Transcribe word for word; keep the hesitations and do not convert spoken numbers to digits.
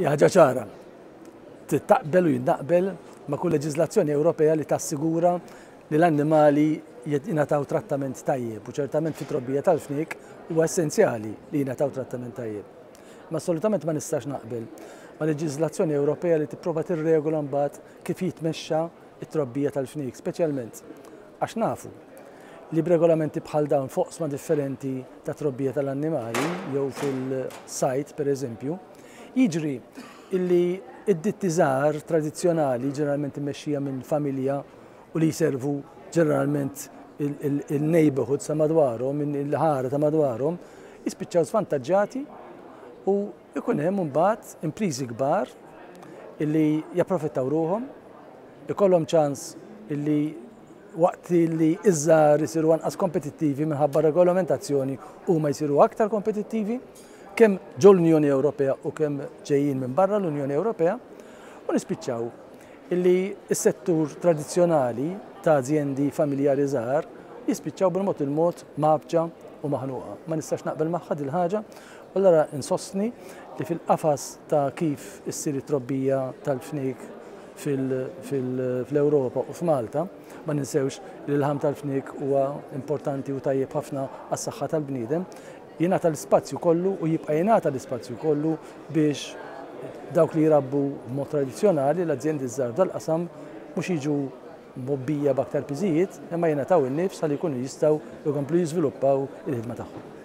ħaġa ċara. Taqbel u jinnaqbel ma' kull leġiżlazzjoni Ewropea li tassigura li l-annimali jingħataw trattament tajjeb u ċertament fit trobbija tal-fnik huwa essenzjali li jingħataw trattament tajjeb. Ma assolutament ma nistax naqbel ma' leġiżlazzjoni Ewropea li tipprova tirregola mbagħad kif jitmexxa it-trobbija tal-fnik, speċjalment għax nafu li b'regolamenti bħal dawn foqsma differenti ta' trobbija tal-annimali jew fil-sajt pereżempju, jiġri illi id-ditti żgħar tradizzjonali ġeneralment immexxija minn familja u li jservu ġeneralment il-neighborhood sa madwarhom, il-ħara ta' madwarhom, jispiċċaw svantaġġati u jkun hemm imbagħad impriżi kbar illi japprofittaw ruhom, ikollhom ċans illi waqt li iż-żgħar isiru anqas kompetittivi minħabba regolamentazzjoni huma jsiru aktar kompetittivi kemm ġew l-Unjoni Ewropea u kemm ġejjin minn barra l-Unjoni Ewropea u nispiċċaw illi s-settur tradizzjonali ta' azjendi familjari żgħar jispiċċaw bil-mod il-mod mabġa u maħnuqa. Ma nistax naqbel magħha din il-ħaġa u allura insostni li fil-qafas ta' kif issir it-trobbija tal-fnik fil-Ewropa u f'Malta, ma ninsewx li l-ħam tal-fnik huwa importanti u tajjeb ħafna għas-saħħa tal-bniedem, jingħata l-ispazju kollu u jibqa' jingħata l-ispazju kollu biex dawk li jirabbu b'mod tradizzjonali l-azjendi żgħar dal-qasam mhux jiġu mobbija b'aktar piżijiet imma jingħataw in-nifs ħalli jkunu jistgħu jkomplu jiżviluppaw il-ħidma tagħhom.